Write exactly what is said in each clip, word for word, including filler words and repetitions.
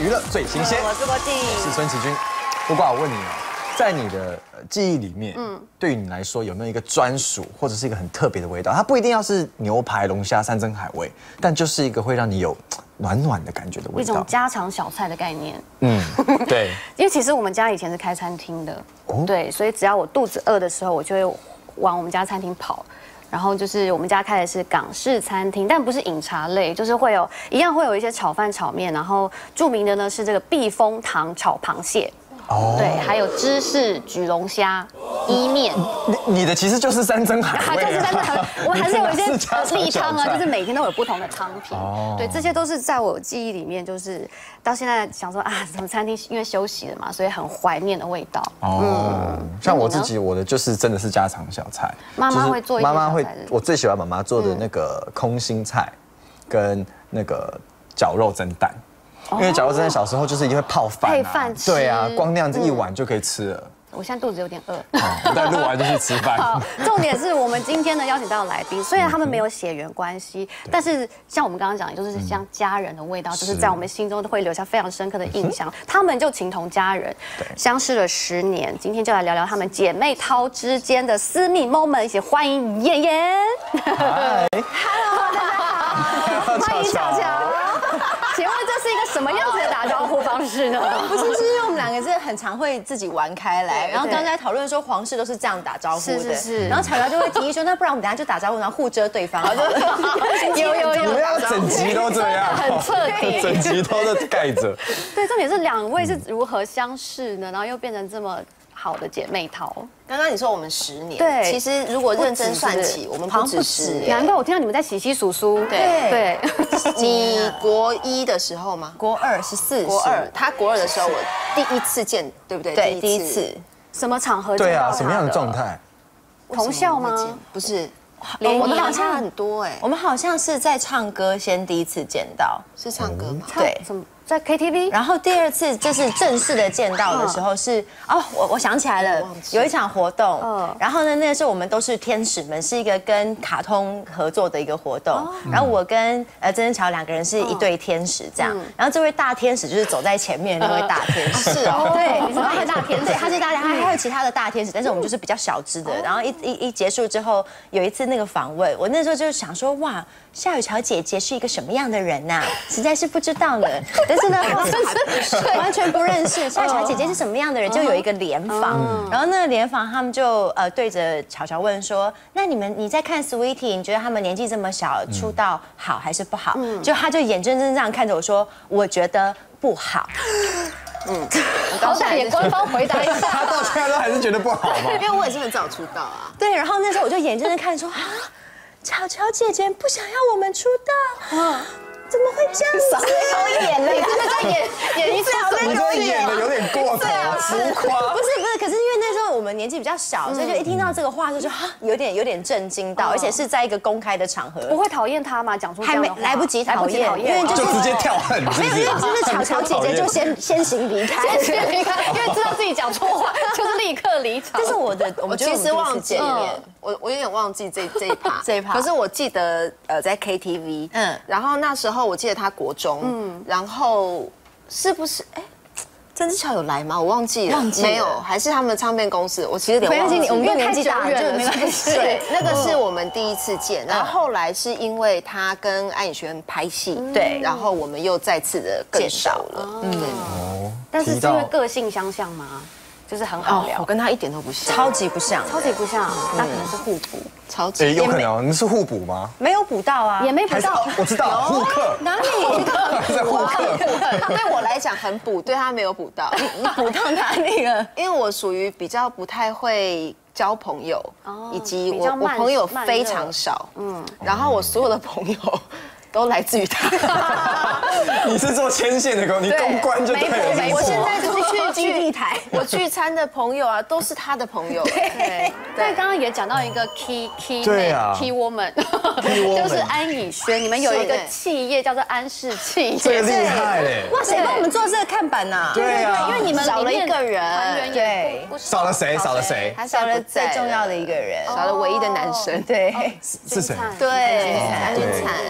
娱乐最新鲜。 我是郭靖， 我是孙奇君。不过我问你哦，在你的记忆里面，嗯，对于你来说有没有一个专属或者是一个很特别的味道？它不一定要是牛排、龙虾、山珍海味，但就是一个会让你有暖暖的感觉的味道。 一种家常小菜的概念。 嗯，对。 因为其实我们家以前是开餐厅的，哦，对，所以只要我肚子饿的时候，我就会往我们家餐厅跑。然后就是我们家开的是港式餐厅，但不是饮茶类，就是会有一样会有一些炒饭、炒面，然后著名的呢是这个避风塘炒螃蟹。哦，对，还有芝士焗龙虾、伊面。 你你的其实就是山珍海味， 就是山珍海味。我还是有一些例汤啊，就是每天都有不同的汤品。哦，对，这些都是在我记忆里面，就是到现在想说啊，什么餐厅因为休息了嘛，所以很怀念的味道。 哦，像我自己，我的就是真的是家常小菜。 妈妈会做一些。妈妈会， 我最喜欢妈妈做的那个空心菜，跟那个绞肉蒸蛋。因为绞肉蒸蛋小时候就是一定会泡饭， 配饭吃， 对啊，光那样子一碗就可以吃了。 我现在肚子有点饿， 我待录完就去吃饭。 好，重点是我们今天呢邀请到的来宾，虽然他们没有血缘关系，但是像我们刚刚讲，就是像家人的味道，就是在我们心中都会留下非常深刻的印象。他们就情同家人，相识了十年，今天就来聊聊他们姐妹淘之间的私密 moment， 一起欢迎妍妍。 嗨 ，Hello， 大家好，欢迎巧巧。请问这是一个什么样子的打招呼方式呢？ 不是，是因为我们两个真的很常会自己玩开来，然后刚刚在讨论说皇室都是这样打招呼的， 是是是， 然后巧巧就会提议说，那不然我们等下就打招呼，然后互遮对方， 有有有， 你们要整集都这样， 很彻底， 整集都在盖着。 对，重点是两位是如何相识呢？然后又变成这么好的姐妹淘。 刚刚你说我们十年， 对， 其实如果认真算起，我们不止十年。 难怪我听到你们在洗洗数数。 对对， 你国一的时候吗？ 国二十四， 国二，他国二的时候，我第一次见，对不对？ 对，第一次。 什么场合？ 对啊，什么样的状态？ 同校吗？ 不是， 我们好像很多哎， 我们好像是在唱歌先第一次见到， 是唱歌吗？ 对， 什么？在 K T V， 然后第二次就是正式的见到的时候是哦，我我想起来了，有一场活动，嗯，然后呢，那个时候我们都是天使们，是一个跟卡通合作的一个活动，然后我跟呃曾曾乔两个人是一对天使这样，然后这位大天使就是走在前面那位大天使， 是哦， 对， 你是他是大天使， 对，他是大天使，还有其他的大天使，但是我们就是比较小只的，然后一一一结束之后，有一次那个访问，我那时候就想说哇，夏雨乔姐姐是一个什么样的人呐？实在是不知道呢，但是呢。完全不认识夏乔姐姐是什么样的人，就有一个联访，然后那个联访他们就呃对着巧巧问说，那你们你在看 Sweetie， 你觉得他们年纪这么小出道好还是不好？就他就眼睁睁这样看着我说，我觉得不好。 嗯，好歹也官方回答一下。 他到现在都还是觉得不好吗？ 因为我也是很早出道啊。 对，然后那时候我就眼睁睁看说啊，巧巧姐姐不想要我们出道啊。怎么会这样子？ 有演了，你真的在演演一次， 你这演的有点过头，浮夸。 不是不是，可是因为那时候我们年纪比较小，所以就一听到这个话就就哈有点有点震惊到，而且是在一个公开的场合。 不会讨厌他吗？讲出还没来不及讨厌， 因为就直接跳恨。 没有，因为就是巧巧姐姐就先先行离开， 先离开，因为知道自己讲错话，就是立刻离场。 这是我的，我其实忘记了，我我有点忘记这这一趴这一趴。 可是我记得呃在 K T V， 嗯，然后那时候我记得他国中，嗯，然后是不是哎？曾之乔有来吗？我忘记了， 忘记没有，还是他们唱片公司？我其实有点忘记， 我们年纪大了， 没关系。 对，那个是我们第一次见，然后后来是因为他跟安以轩拍戏，对，然后我们又再次的更熟了，嗯， 哦， 但是是因为个性相像吗？就是很好聊， 我跟他一点都不像， 超级不像， 超级不像，那可能是互补， 超级有可能，你是互补吗？ 没有补到啊， 也没补到， 我知道互克， 哪里在互克？ 对我来讲很补，对他没有补到， 你补到哪里了？ 因为我属于比较不太会交朋友，以及我我朋友非常少，嗯，然后我所有的朋友。都来自于他。 你是做牵线的工，你公关就对了。 我现在就是去基地台， 我聚餐的朋友啊，都是他的朋友。 对，对，刚刚也讲到一个 key key key woman， 就是安以轩，你们有一个企业叫做安氏企业， 这个厉害嘞！ 哇，谁帮我们做这个看板呐？ 对啊， 因为你们少了一个人， 对， 少了谁？少了谁？ 他少了最重要的一个人， 少了唯一的男神。 对， 是谁？ 对，安君灿。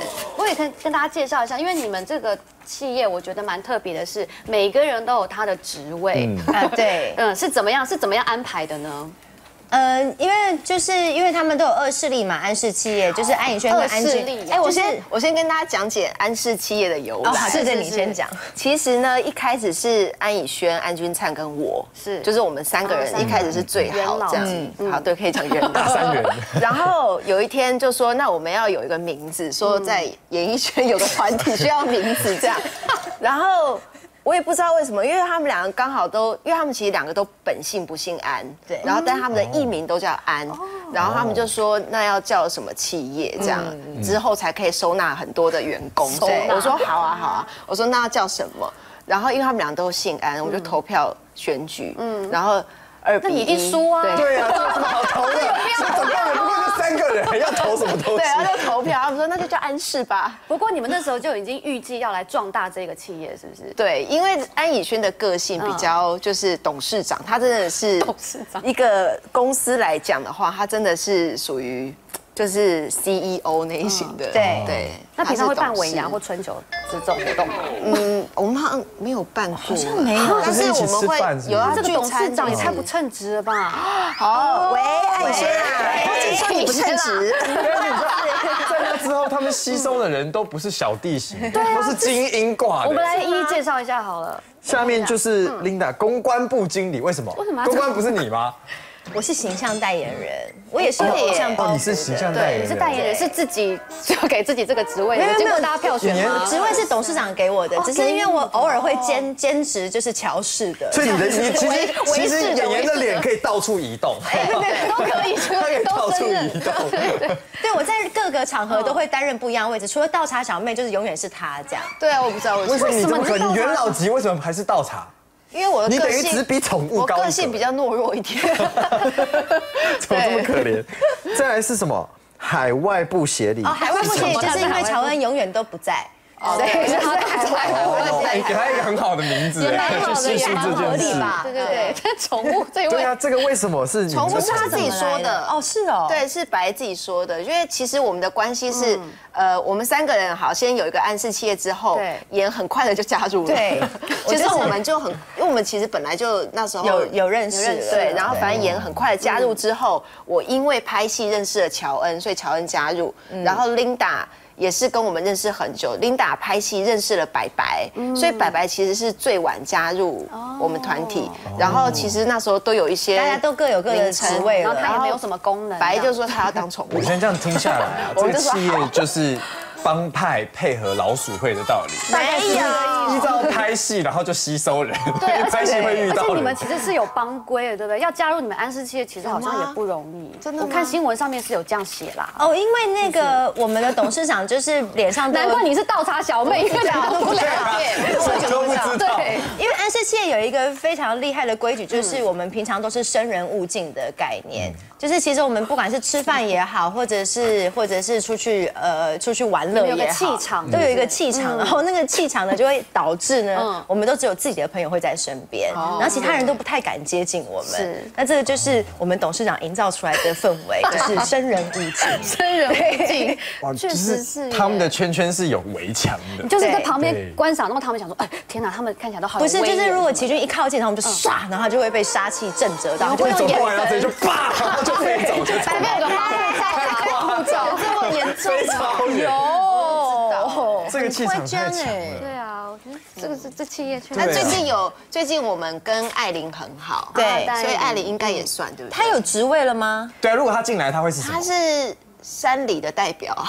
也可以跟大家介绍一下，因为你们这个企业我觉得蛮特别的是，每个人都有他的职位。 啊，对， 嗯，是怎么样？是怎么样安排的呢？ 呃，因为就是因为他们都有二势力嘛，安氏企业就是安以轩跟安俊。 哎，我先我先跟大家讲解安氏企业的由来。 好，是的，你先讲。 其实呢，一开始是安以轩、安钧璨跟我， 是就是我们三个人一开始是最好这样子。好，对，可以讲元老三元。 然后有一天就说，那我们要有一个名字，说在演艺圈有个团体需要名字这样，然后。我也不知道为什么，因为他们两个刚好都，因为他们其实两个都本姓不姓安，对，然后但他们的艺名都叫安，然后他们就说那要叫什么企业这样，之后才可以收纳很多的员工。对，我说好啊好啊，我说那要叫什么？然后因为他们俩都姓安，我就投票选举，嗯，然后二比一， 那你一定输啊， 对啊，这有什么好投的？是总共也不过就三个人，要投什么东西？ 对，然后就投票，他们说那就叫安氏吧。 不过你们那时候就已经预计要来壮大这个企业，是不是？ 对，因为安以轩的个性比较就是董事长，他真的是董事长一个公司来讲的话，他真的是属于就是 C E O 那一型的。 对对。 那平常会办尾牙或春酒这种活动吗？ 嗯，我们好像没有办过，好像没有。 但是我们会有要这个董聚餐事长也太不称职了吧？ 好，喂，安以轩啊，我说你不称职。 在那之后，他们吸收的人都不是小弟型，都是精英挂的。 我们来一一介绍一下好了。 下面就是 Linda 公关部经理，为什么？ 为什么？ 公关不是你吗？ 我是形象代言人，我也是有偶像包袱的。 你是形象代言人， 你是代言人，是自己就给自己这个职位，没有经过大家票选吗？ 职位是董事长给我的，只是因为我偶尔会兼兼职，就是乔氏的。 所以你的你其实其实演员的脸可以到处移动， 都可以， 可以到处移动。 对，我在各个场合都会担任不一样的位置，除了倒茶小妹，就是永远是她这样。 对啊，我不知道为什么。 为什么你这么可？你元老级为什么还是倒茶？ 因为我的你等个性于只比宠物高一我个性比较懦弱一点。 怎么这么可怜？再来是什么？海外部协理。 哦，海外部协理就是因为乔恩永远都不在。 哦，对，是他海外你给他一个很好的名字， 去叙述这件事。 对对对，这宠物这一位。 对啊，这个为什么是你？ 宠物是他自己说的哦，是哦， 对，是白自己说的。因为其实我们的关系是，呃，我们三个人好，先有一个安氏企业之后，妍很快的就加入了。 对， 就是我们就很，因为我们其实本来就那时候有有认识， 对，然后反正妍很快的加入之后，我因为拍戏认识了乔恩，所以乔恩加入，然后 Linda。也是跟我们认识很久 ，Linda 拍戏认识了白白，所以白白其实是最晚加入我们团体。然后其实那时候都有一些大家都各有各的职位了， 然后他也没有什么功能。 白就说他要当宠物。 我先这样听下来啊，这个企业就是帮派配合老鼠会的道理。 没有。 依照拍戏，然后就吸收人，对，拍戏会遇到人。 而且你们其实是有帮规的，对不对？要加入你们安氏企业，其实好像也不容易。真的，我看新闻上面是有这样写啦。 哦，因为那个我们的董事长就是脸上， 难怪你是倒茶小妹，因为两个都不了解， 我都不知道。 对，因为安氏企业有一个非常厉害的规矩，就是我们平常都是生人勿近的概念，就是其实我们不管是吃饭也好，或者是或者是出去呃出去玩乐也好， 有个气场， 都有一个气场，然后那个气场呢就会导致呢，我们都只有自己的朋友会在身边，然后其他人都不太敢接近我们。是，那这个就是我们董事长营造出来的氛围，就是生人勿近， 生人勿近， 确实是他们的圈圈是有围墙的， 就是在旁边观赏，然后他们想说，哎，天哪，他们看起来都好。 不是，就是如果齐军一靠近，然后我们就唰，然后他就会被杀气震慑到， 就会走过来，然后直接就啪，然后就飞走，就旁边有个花花草草，这么严重， 非常有。 这个气场太强了。 对啊，我觉得这个是这企业圈。 那最近有最近我们跟艾琳很好， 对， 所以艾琳应该也算对不对？ 她有职位了吗？ 对啊，如果她进来，她会是什么？ 她是山里的代表。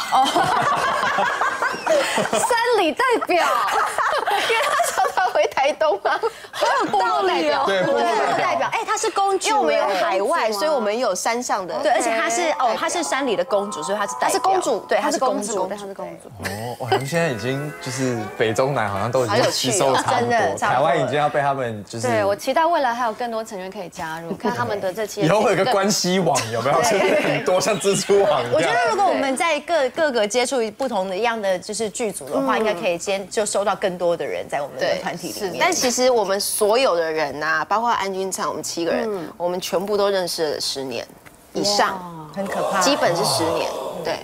山里代表， 因为她常常回台东啊， 还有部落代表， 对，部落代表。哎，她是公主， 因为我们有海外，所以我们有山上的。 对，而且她是哦，她是山里的公主，所以她是代表。 她是公主， 对，她是公主， 对，她是公主。 哦，我们现在已经就是北中南好像都已经吸收差不多，台湾已经要被他们就是。 对，我期待未来还有更多成员可以加入，看他们的这期。 以后会有个关系网，有没有？就是很多像蜘蛛网一样。 我觉得如果我们在各各个接触不同的一样的就是剧组的话，应该可以先就收到更多的人在我们的团体里面。 但其实我们所有的人呐，包括安钧璨，我们七个人，我们全部都认识了十年以上， 很可怕。 基本是十年，对。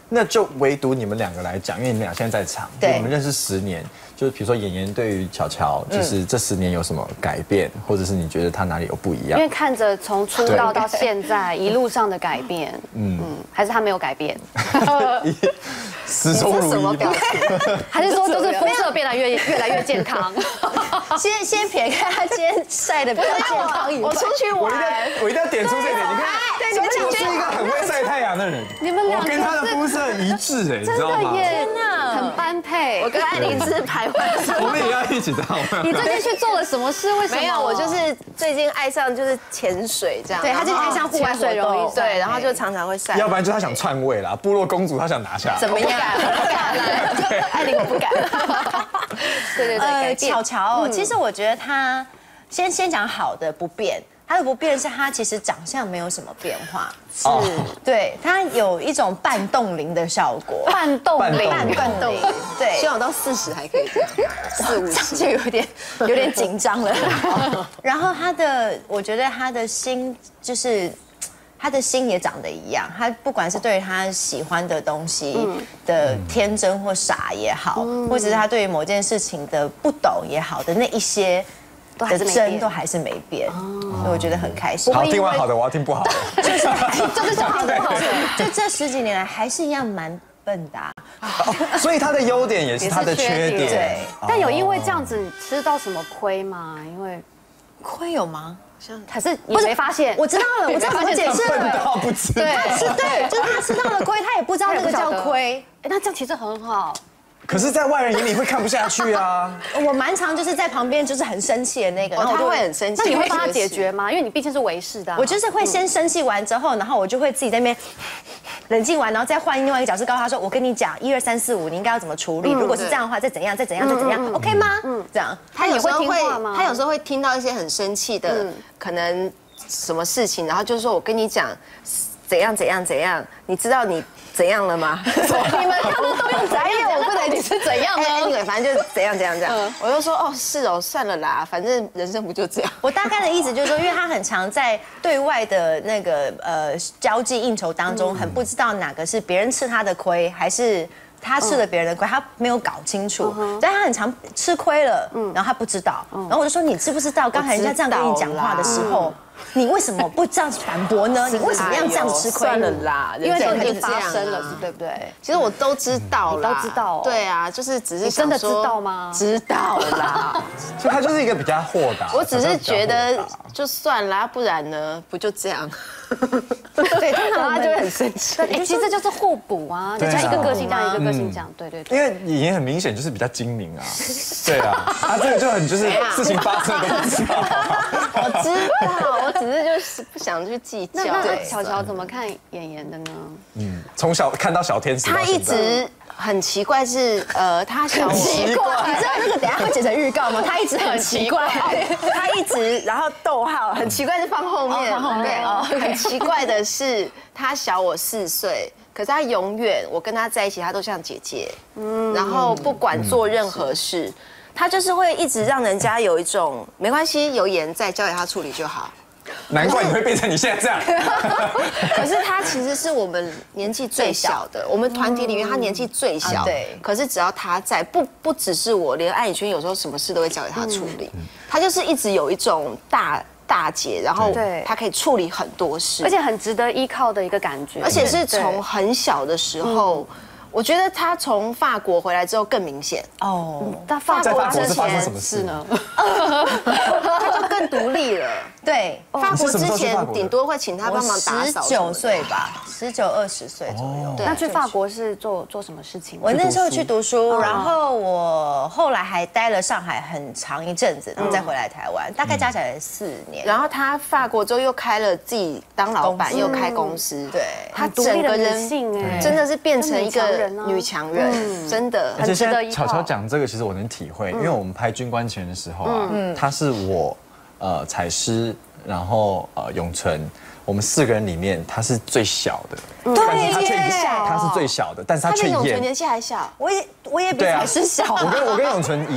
那就唯独你们两个来讲，因为你们俩现在在场， 对我们认识十年，就是比如说妍妍对于乔乔，就是这十年有什么改变，或者是你觉得他哪里有不一样？ 因为看着从出道到现在一路上的改变，嗯嗯，还是他没有改变， 始终如一吧。 还是说就是肤色变得越越来越健康？ 先先撇开他今天晒的比较健康以外， 我出去我一定玩， 要我一定要点出这一点，你看， 对你们我是一个很会晒太阳的人， 你们两个我跟他的肤色一致哎，你知道吗？ 耶，很般配。 我跟艾琳是徘徊。 我们也要一起这样。 你最近去做了什么事？为什么？ 没有，我就是最近爱上就是潜水这样。 对他最近爱上户外潜水容易活动， 对，然后就常常会晒。 要不然就是他想篡位啦，部落公主他想拿下来。 怎么样？ 不敢了，艾琳我不敢。 对对对，改变。 巧巧，其实我觉得他先先讲好的不变。他的不变是他其实长相没有什么变化，是对他有一种半冻龄的效果， 半冻龄， 半冻龄，对， 希望我到四十还可以这样，四五十就有点有点紧张了。然后他的，我觉得他的心就是他的心也长得一样，他不管是对于他喜欢的东西的天真或傻也好，或者是他对于某件事情的不懂也好的那一些。 都还是没变， 真都还是没变，所以我觉得很开心。 好，听完好的，我要听不好的。 就是就是想听不好的，就这十几年来还是一样蛮笨的。 所以他的优点也是他的缺点。 对， 但有因为这样子吃到什么亏吗？因为亏有吗？ 还是你没发现？ 我知道了，我知道怎么解释了。 笨到不知道。 他吃对，就是他吃到了亏，他也不知道那个叫亏。 哎，那这样其实很好。 可是，在外人眼里会看不下去啊。 我蛮常就是在旁边就是很生气的那个，然后他会很生气。 那你会帮他解决吗？因为你毕竟是维视的。 我就是会先生气完之后，然后我就会自己在那边冷静完，然后再换另外一个角色告诉他说：“我跟你讲，一二三四五，你应该要怎么处理？如果是这样的话，再怎样，再怎样，再怎样 ，OK 吗？”嗯，这样。 他有时候会，他有时候会听到一些很生气的可能什么事情，然后就说：“我跟你讲，怎样怎样怎样，你知道你。”怎样了吗？ 你们他们都用怎样？我不能你是怎样呢？ 对，反正就是怎样怎样怎样。我就说哦，是哦，算了啦，反正人生不就这样。 我大概的意思就是说，因为他很常在对外的那个呃交际应酬当中，很不知道哪个是别人吃他的亏，还是他吃了别人的亏，他没有搞清楚。但他很常吃亏了，然后他不知道。然后我就说，你知不知道刚才人家这样跟你讲话的时候？你为什么不这样反驳呢？你为什么要这样吃亏？ 算了啦， 因为都已经发生了，对不对？ 其实我都知道啦， 都知道。 对啊，就是只是你真的知道吗？ 知道啦， 所以他就是一个比较豁达。 我只是觉得就算啦，不然呢，不就这样？ 对，通常他就会很生气。哎，其实这就是互补啊，就像一个个性这样，一个个性这样，对对对。 因为妍妍很明显就是比较精明啊，对啊，他这个就很就是事情发生都不知道。 我知道，我只是就是不想去计较。 那那巧巧怎么看妍妍的呢？ 嗯，从小看到小天使， 他一直很奇怪，是呃，他小我奇怪，你知道那个等下会剪成预告吗？他一直很奇怪， 他一直然后逗号，很奇怪是放后面，对哦，很奇怪的是他小我四岁。可是他永远，我跟他在一起，他都像姐姐。嗯，然后不管做任何事，他就是会一直让人家有一种没关系，有盐在，交给他处理就好。 难怪你会变成你现在这样。 可是他其实是我们年纪最小的，我们团体里面他年纪最小。对。可是只要他在，不不只是我，连艾宇轩有时候什么事都会交给他处理。他就是一直有一种大。大姐，然后她可以处理很多事， 而且很值得依靠的一个感觉， 而且是从很小的时候，我觉得她从法国回来之后更明显哦。 但法国之前是呢， 她就更独立了。对，法国之前顶多会请她帮忙打扫。 十九岁吧，十九二十岁左右。 那去法国是做做什么事情？ 我那时候去读书，然后我后来还待了上海很长一阵子，然后再回来台湾，大概加起来四年。 然后她法国之后又开了自己当老板，又开公司。对， 她整个人真的是变成一个女强人，真的。 而且现在巧巧讲这个，其实我能体会，因为我们拍《军官前》的时候啊，他是我。呃，彩诗，然后呃，永存，我们四个人里面他是最小的， 对， 他却他是最小的，但是他却演，永存年纪还小， 我也我也比彩诗小， 我跟我跟永存一样，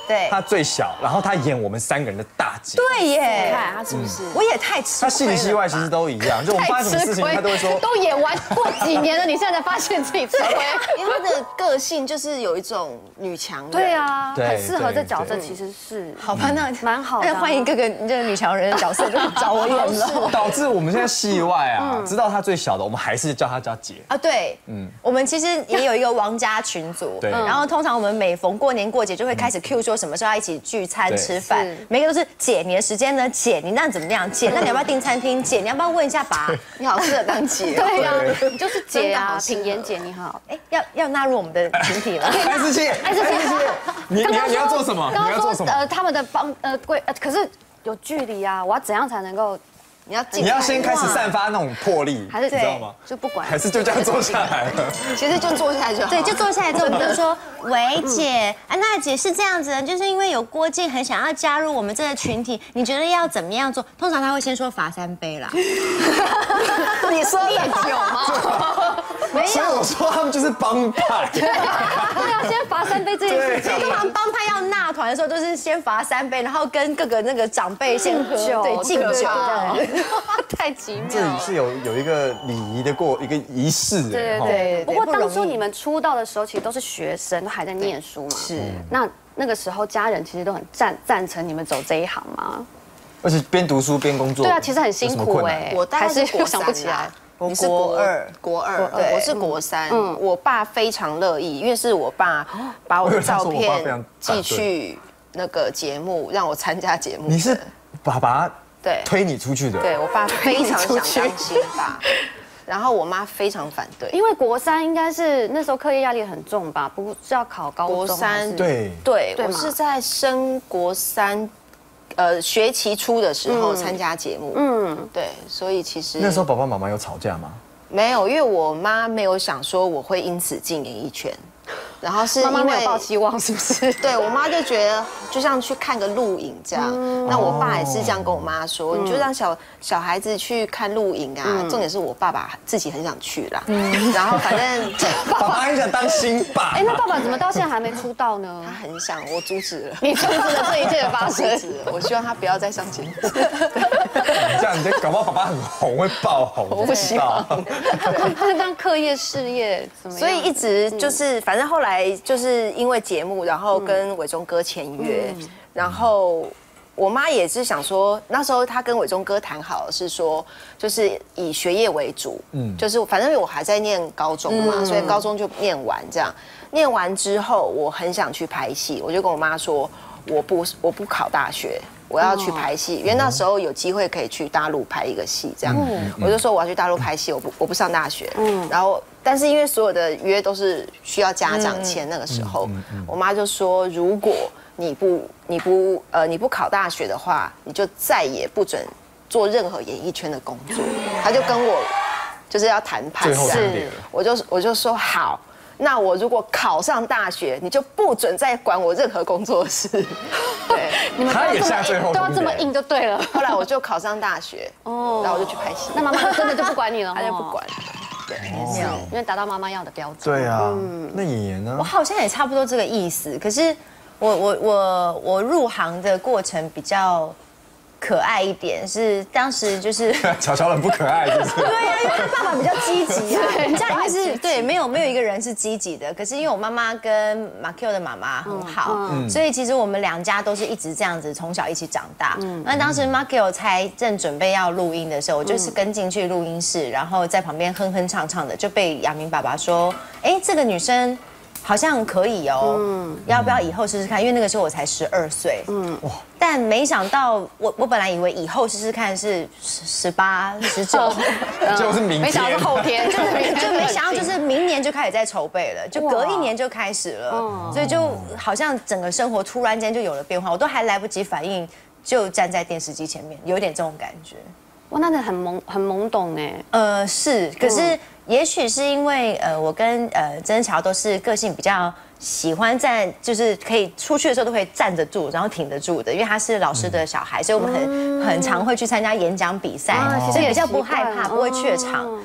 对她最小，然后她演我们三个人的大姐。 对耶， 看他是不是？ 我也太吃亏了吧。 她戏里戏外其实都一样，就我们发生什么事情，她都会说。 都演完过几年了，你现在才发现自己吃亏。 因为他的个性就是有一种女强人。 对啊， 对很适合这角色， 对其实是好吧，那蛮好的啊。 那欢迎各个这个女强人的角色就找我演了。 导致我们现在戏外啊，知道她最小的，我们还是叫她叫姐。 啊，对，嗯，我们其实也有一个王家群组， 对然后通常我们每逢过年过节就会开始 Q 说什么时候要一起聚餐对吃饭是， 每个都是姐，你的时间呢？姐，你那怎么样？姐，那你要不要订餐厅？姐，你要不要问一下爸？ 你好适合当姐。 对呀，你就是姐啊， 真的好适合品言姐你好。 哎，要要纳入我们的群体了。 艾思琪，艾思琪，你你要你要做什么？你刚刚说要做什么？ 呃他们的帮呃贵呃可是有距离啊，我要怎样才能够你要进， 你要先开始散发那种魄力， 还是你知道吗？ 就不管还是就这样坐下来了？ 其实就坐下来就好。 对，就坐下来之后，我们就说：“喂，姐，安娜姐是这样子的，就是因为有郭靖很想要加入我们这个群体，你觉得要怎么样做？通常他会先说罚三杯啦。 你说的酒吗？ 没所以我说他们就是帮派。 对啊，先罚三杯这件事情。 通常帮派要纳团的时候，都是先罚三杯，然后跟各个那个长辈先喝酒对，敬酒这样。 太奇妙这里是有有一个礼仪的过一个仪式， 对对哈对。不过不容易当初你们出道的时候，其实都是学生，都还在念书嘛。 是。 那那个时候家人其实都很赞赞成你们走这一行吗？ 而且边读书边工作， 对啊，其实很辛有什么困难苦哎。 我大概还是又是国三想不起来啦。 我你是国二， 国二， 国二对，我是国三。嗯，我爸非常乐意，因为是我爸把我的照我以为他说我爸非常片寄去那个节目，让我参加节目。 你是爸爸对推你出去的， 对我爸非常想推你出去当新爸，然后我妈非常反对。 因为国三应该是那时候课业压力很重吧，不是要考高中国三还是对对， 对嘛我是在升国三，呃，学期初的时候参加节目。 嗯， 对，所以其实那时候爸爸妈妈有吵架吗？ 没有，因为我妈没有想说我会因此进演艺圈，然后是因为妈妈没有抱希望，是不是？ 对我妈就觉得就像去看个录影这样，那我爸也是这样跟我妈说，你就让小小孩子去看录影啊。重点是我爸爸自己很想去啦，然后反正爸爸很想当新爸， 哎，那爸爸怎么到现在还没出道呢他？很想，我阻止了， 你阻止了这一切的发生。 阻止了，我希望他不要再上节目。 这样你这搞不好爸爸很红，会爆红，我不希望。 他是当课业事业怎么样？ 所以一直就是，反正后来就是因为节目，然后跟伟忠哥签约，然后我妈也是想说，那时候她跟伟忠哥谈好是说，就是以学业为主，嗯，就是反正我还在念高中嘛，所以高中就念完这样。念完之后，我很想去拍戏，我就跟我妈说，我不我不考大学。我要去拍戏，因为那时候有机会可以去大陆拍一个戏，这样，我就说我要去大陆拍戏，我不我不上大学，然后但是因为所有的约都是需要家长签，那个时候，我妈就说如果你不你不呃你不考大学的话，你就再也不准做任何演艺圈的工作，她就跟我就是要谈判， 最后谈点了， 我就我就说好。那我如果考上大学，你就不准再管我任何工作室。对， 你们他也下最后都要这么硬就对了。 后来我就考上大学，哦，然后我就去拍戏。 那妈妈真的就不管你了， 她就不管。对， 因为达到妈妈要的标准。 对啊，那爷爷呢我？好像也差不多这个意思，可是我我我我入行的过程比较可爱一点，是当时就是乔乔很不可爱，就是对呀、因为他爸爸比较积极啊，我们家里面是对没有没有一个人是积极的，可是因为我妈妈跟马 Q 的妈妈很好，所以其实我们两家都是一直这样子从小一起长大。那当时马 Q 才正准备要录音的时候，我就是跟进去录音室，然后在旁边哼哼唱唱的，就被亚明爸爸说，哎，这个女生好像可以哦，嗯，要不要以后试试看？因为那个时候我才十二岁，嗯，哇，但没想到我我本来以为以后试试看是十十八、十九， 就是明天， 没想到是后天， 就就没想到就是明年就开始在筹备了，就隔一年就开始了，所以就好像整个生活突然间就有了变化，我都还来不及反应，就站在电视机前面，有点这种感觉。 哇，那很懵很懵懂哎。 呃，是，可是也许是因为呃，我跟呃曾乔都是个性比较喜欢站，就是可以出去的时候都会站得住，然后挺得住的，因为他是老师的小孩，所以我们很很常会去参加演讲比赛，所以比较不害怕，不会怯场。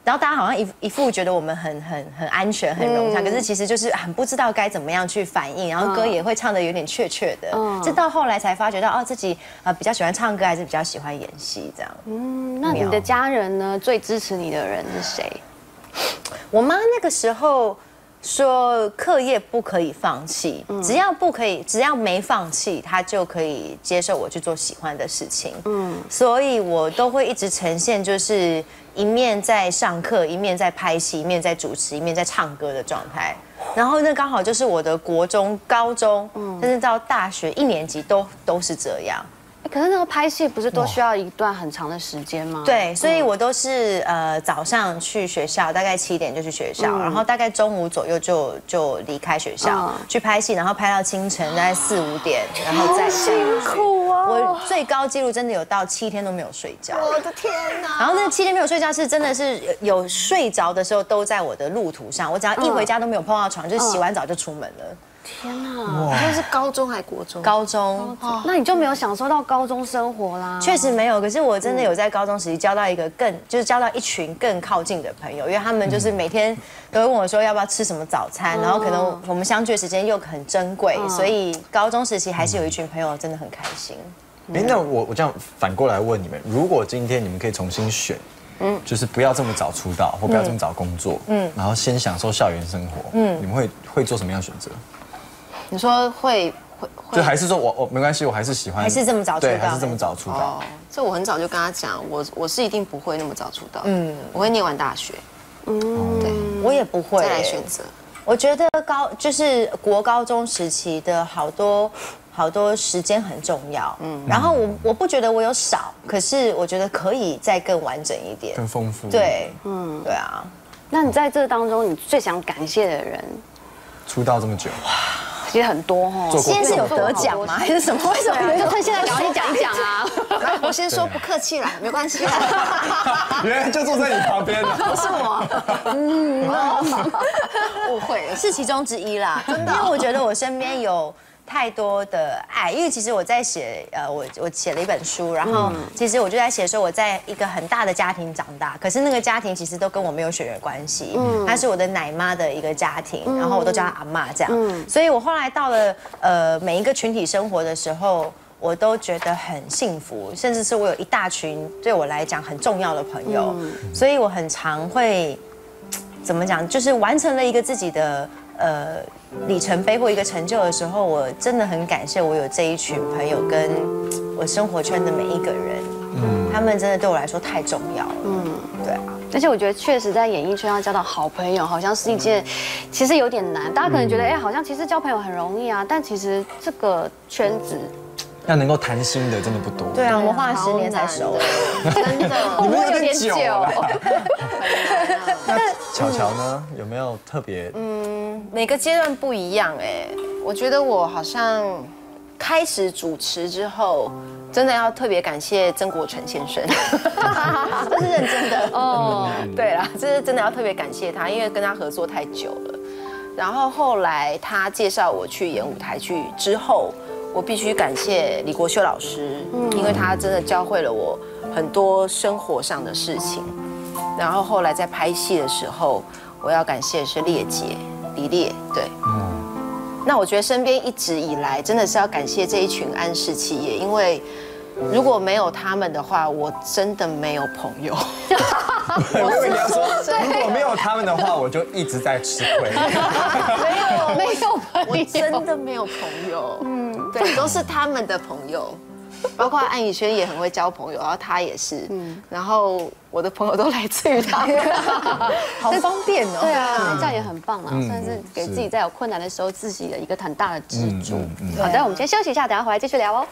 然后大家好像一一副觉得我们很很很安全、很融洽，可是其实就是很不知道该怎么样去反应，然后歌也会唱得有点怯怯的。这到后来才发觉到，哦，自己啊比较喜欢唱歌，还是比较喜欢演戏这样。 嗯，那你的家人呢？最支持你的人是谁？ 我妈那个时候说，课业不可以放弃，只要不可以，只要没放弃，她就可以接受我去做喜欢的事情。嗯，所以我都会一直呈现就是一面在上课，一面在拍戏，一面在主持，一面在唱歌的状态。然后那刚好就是我的国中、高中，甚至到大学一年级都都是这样。 可是那个拍戏不是都需要一段很长的时间吗？ 对，所以我都是呃早上去学校，大概七点就去学校，然后大概中午左右就就离开学校去拍戏，然后拍到清晨大概四五点，然后再辛苦啊！我最高纪录真的有到七天都没有睡觉。 我的天哪！ 然后那七天没有睡觉是真的是有睡着的时候都在我的路途上，我只要一回家都没有碰到床，就是洗完澡就出门了。 天哪！ 那是高中还是国中？ 高中， 那你就没有享受到高中生活啦？ 确实没有，可是我真的有在高中时期交到一个更，就是交到一群更靠近的朋友，因为他们就是每天都会问我说要不要吃什么早餐，然后可能我们相聚的时间又很珍贵，所以高中时期还是有一群朋友真的很开心。 哎，那我我这样反过来问你们，如果今天你们可以重新选，嗯，就是不要这么早出道，或不要这么早工作，嗯，然后先享受校园生活，嗯，你们会会做什么样的选择？ 你说会会会， 就还是说我我没关系，我还是喜欢， 还是这么早出道， 对，还是这么早出道。 哦，这我很早就跟他讲，我我是一定不会那么早出道，嗯，我会念完大学，嗯，对， 我也不会再来选择。 我觉得高就是国高中时期的好多好多时间很重要，嗯，然后我我不觉得我有少，可是我觉得可以再更完整一点， 更丰富。 对，嗯，对啊。 那你在这当中，你最想感谢的人？ 出道这么久， 其实很多哦。 今天是有得奖吗？还是什么？为什么？ 就趁现在赶快讲一讲啊！ 来，我先说不客气啦，没关系啦。 原来就坐在你旁边了， 不是我。嗯，误会了， 是其中之一啦，真的。因为我觉得我身边有太多的爱，因为其实我在写，呃，我我写了一本书，然后其实我就在写说我在一个很大的家庭长大，可是那个家庭其实都跟我没有血缘关系，它是我的奶妈的一个家庭，然后我都叫她阿嬷这样，所以我后来到了呃每一个群体生活的时候，我都觉得很幸福，甚至是我有一大群对我来讲很重要的朋友，所以我很常会怎么讲，就是完成了一个自己的呃里程碑或一个成就的时候，我真的很感谢我有这一群朋友跟我生活圈的每一个人，嗯，他们真的对我来说太重要了，嗯，对啊。 而且我觉得确实在演艺圈要交到好朋友，好像是一件其实有点难。大家可能觉得，哎，好像其实交朋友很容易啊，但其实这个圈子要能够谈心的真的不多。 对啊，我们花了十年才熟， 真的， 你们有点久了。 那巧巧呢，有没有特别？ 嗯，每个阶段不一样哎。我觉得我好像开始主持之后，真的要特别感谢曾国成先生，这是认真的哦。对啦，这是真的要特别感谢他，因为跟他合作太久了。然后后来他介绍我去演舞台剧之后，我必须感谢李国修老师，因为他真的教会了我很多生活上的事情。然后后来在拍戏的时候，我要感谢的是烈姐李烈，对，嗯。那我觉得身边一直以来真的是要感谢这一群安氏企业，因为如果没有他们的话，我真的没有朋友。 我以为你要说，如果没有他们的话，我就一直在吃亏。 没有， 没有朋友， 我真的没有朋友。嗯，对，都是他们的朋友。包括安以轩也很会交朋友，然后他也是，嗯，然后我的朋友都来自于他， 好方便哦。 对啊，这样也很棒啊，算是给自己在有困难的时候自己的一个很大的支柱。好的，我们先休息一下，等下回来继续聊哦。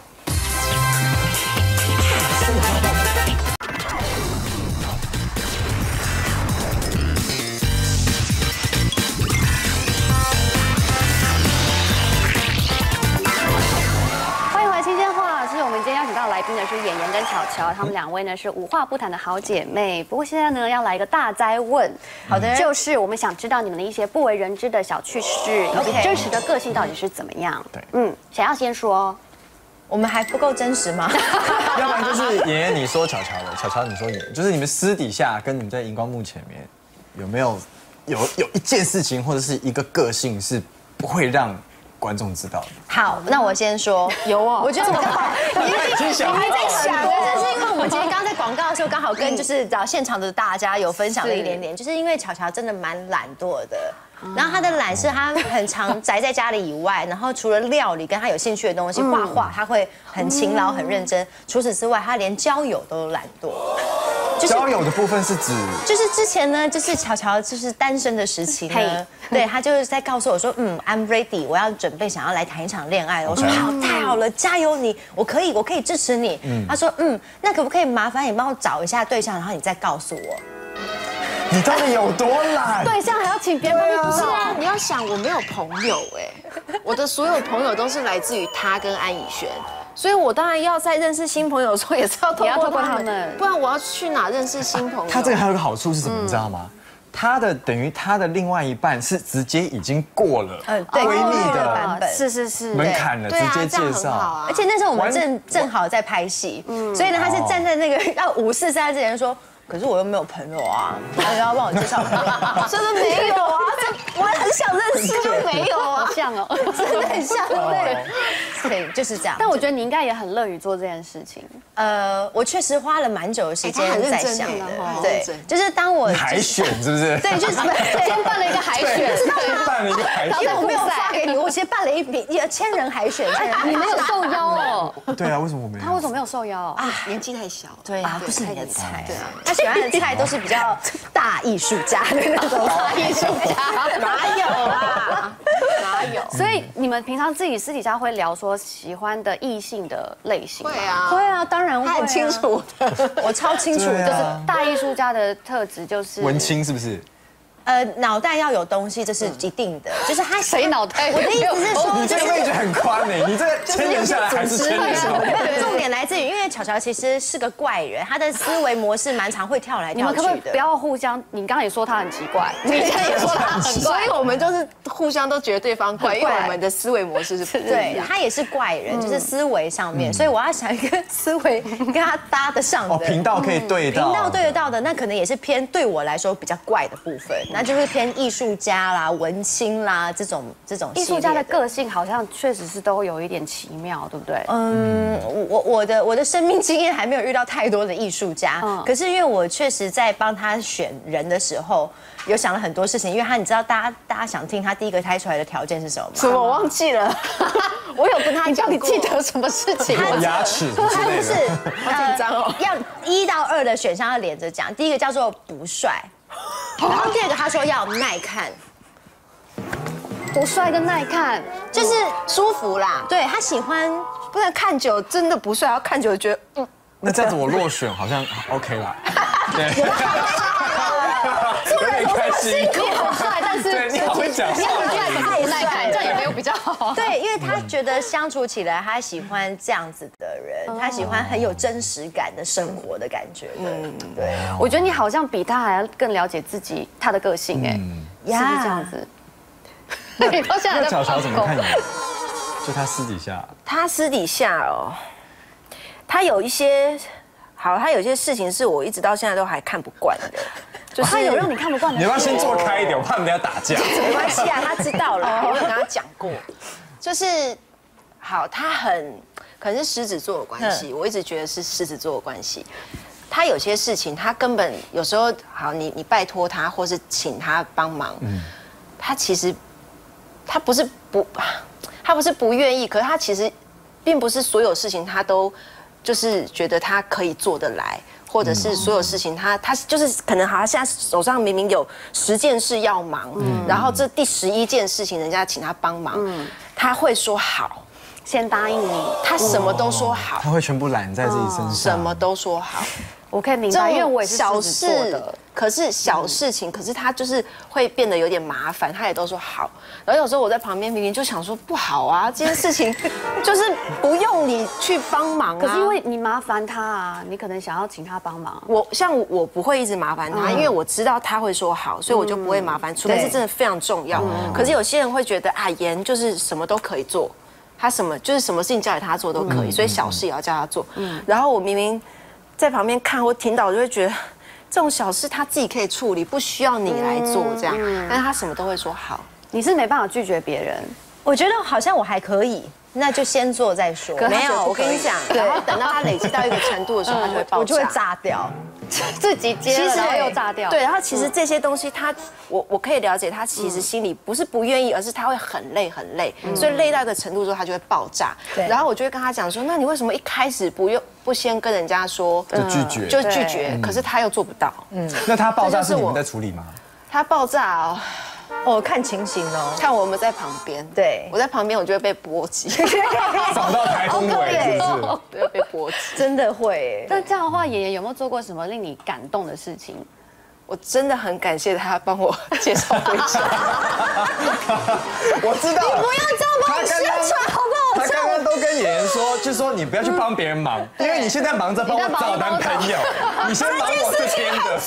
来宾呢是演员跟巧巧，他们两位呢是无话不谈的好姐妹。不过现在呢要来一个大哉问，好的，就是我们想知道你们的一些不为人知的小趣事，以及真实的个性到底是怎么样。对，嗯，谁要先说？ 我们还不够真实吗？ 要不然就是妍妍你说巧巧的，巧巧你说妍，就是你们私底下跟你们在荧光幕前面有没有有有一件事情或者是一个个性是不会让观众知道的？ 好，那我先说， 有哦， 我觉得我你已经想还在想，这是因为我们今天刚刚在广告的时候，刚好跟就是找现场的大家有分享了一点点，就是因为巧巧真的蛮懒惰的。然后他的懒是他很常宅在家里以外，然后除了料理跟他有兴趣的东西，画画他会很勤劳很认真。除此之外，他连交友都懒惰。 交友的部分是指， 就是之前呢，就是巧巧就是单身的时期呢，对他就是在告诉我说，嗯 ，I'm ready， 我要准备想要来谈一场恋爱了。我说好，太好了，加油你，我可以，我可以支持你。他说，嗯，那可不可以麻烦你帮我找一下对象，然后你再告诉我。 你到底有多懒？ 对象还要请别人帮你不是找。 啊，你要想我没有朋友哎，我的所有朋友都是来自于他跟安以轩，所以我当然要在认识新朋友的时候也是要透也要透过过他们， 他们不然我要去哪认识新朋友？ 他这个还有个好处是什么？你知道吗？他的等于他的另外一半是直接已经过了嗯对闺蜜过了的版本是是是， 门槛了，直对啊， 接这样介绍。 很好啊而。且那时候我们正正好在拍戏，所以呢，他是站在那个要五四三之前说。可是我又没有朋友啊，你要帮我介绍朋友？ 真的没有啊，这我很想认识就没有啊好。像哦。 真的很像，对，对，就是这样。 但我觉得你应该也很乐于做这件事情。 呃，我确实花了蛮久的时哎他很间在认真想的很认， 对真， 就是当我海选是不是？ 对，就是对先办了一个海选， 对，办了一个海因为选。 我没有发给你，我其实办了一笔一千人海选， 你没有受邀哦。 对啊，为什么我没有？ 他为什么没有受邀啊？ 年纪太小， 对啊，不是你的太菜对啊。 他喜欢的菜都是比较大艺术家的那种大艺术家， 哪有啊？哪有？ 所以你们平常自己私底下会聊说喜欢的异性的类型吗？ 会啊， 会啊，当然会啊， 他很清楚的。 我超清楚的。 对啊大艺术家的特质就是文青是不是？ 呃，脑袋要有东西，这是一定的，就是他谁脑袋？ 我的意思是说， 你这个位置很宽呢，你这个千年下来还是千年下来。 重点来自于，因为巧巧其实是个怪人，他的思维模式蛮常会跳来你跳去的。 们可不可以不要互相？你刚刚也说他很奇怪，你现在也说他很怪所以，我们就是互相都觉得对方怪，因为我们的思维模式是不一样。 对他也是怪人，就是思维上面，所以我要想一个思维跟他搭得上的哦，频道可以对到， 频道对得到的，那可能也是偏对我来说比较怪的部分，那就是偏艺术家啦、文青啦这种这种艺术家的个性好像确实是都有一点奇妙，对不对？ 嗯，我我的我的生命经验还没有遇到太多的艺术家，可是因为我确实在帮他选人的时候，有想了很多事情，因为他你知道大家大家想听他第一个开出来的条件是什么吗？ 什么我忘记了？我有跟他你到讲过。 底记得什么事情？ 有牙齿之他不是类的。 好紧张哦，要一到二的选项要连着讲，第一个叫做不帅，然后第二个他说要耐看， 不帅跟耐看， 就是舒服啦， 对他喜欢。 不然看久真的不帅，要看久觉得嗯。 那这样子我落选好像 OK 啦。对，有点开心。 你很帅，但是对，你好会讲你很话。 帅，可是不耐看，这样也没有比较好。 对，因为他觉得相处起来，他喜欢这样子的人，他喜欢很有真实感的生活的感觉的。对， 我觉得你好像比他还要更了解自己他的个性，哎，是不是这样子？你到现在那都巧巧怎么看你？就他私底下， 他私底下哦，他有一些好，他有一些事情是我一直到现在都还看不惯的，就是他有让你看不惯的事。 你要不要先做开一点？我怕你们要打架。 没关系啊，他知道了，我有跟他讲过，就是好，他很可能是狮子座的关系，我一直觉得是狮子座的关系。他有些事情，他根本有时候好，你你拜托他，或是请他帮忙，他其实他不是不。他不是不愿意，可是他其实并不是所有事情他都就是觉得他可以做得来，或者是所有事情他他就是可能好像现在手上明明有十件事要忙，然后这第十一件事情人家请他帮忙，他会说好， 先答应你， 他什么都说好， 他会全部揽在自己身上， 什么都说好。 我可以明白，因为我也是小狮子座事的。， 可是小事情，可是他就是会变得有点麻烦，他也都说好。然后有时候我在旁边明明就想说不好啊，这件事情就是不用你去帮忙啊。 可是因为你麻烦他啊，你可能想要请他帮忙。 我像我不会一直麻烦他，因为我知道他会说好，所以我就不会麻烦，除非是真的非常重要。可是有些人会觉得啊，妍就是什么都可以做。 他什么就是什么事情交给他做都可以，所以小事也要叫他做。然后我明明在旁边看或听到，我就会觉得这种小事他自己可以处理，不需要你来做这样。但是他什么都会说好。 你是没办法拒绝别人， 我觉得好像我还可以，那就先做再说。 没有，我跟你讲，然后等到他累积到一个程度的时候，他就会爆炸， 我就会炸掉。 自己接了，然后又炸掉。 对，然后其实这些东西他，我我可以了解他其实心里不是不愿意，而是他会很累很累，所以累到一个程度之后他就会爆炸。然后我就会跟他讲说，那你为什么一开始不用不先跟人家说就拒绝， 就拒绝？可是他又做不到。 嗯，那他爆炸是你们在处理吗？ 他爆炸哦。 哦，看情形哦， 看我们在旁边， 对， 我在旁边，我就会被波及， 找到台风尾是不是？ 对，被波及， 真的会。 那这样的话，妍妍有没有做过什么令你感动的事情？ 我真的很感谢他帮我介绍对象。 我知道， 你不要这么帮我宣传好不好？ 他刚刚都跟妍妍说，就说你不要去帮别人忙，因为你现在忙着帮我找男朋友，你先忙我这边的。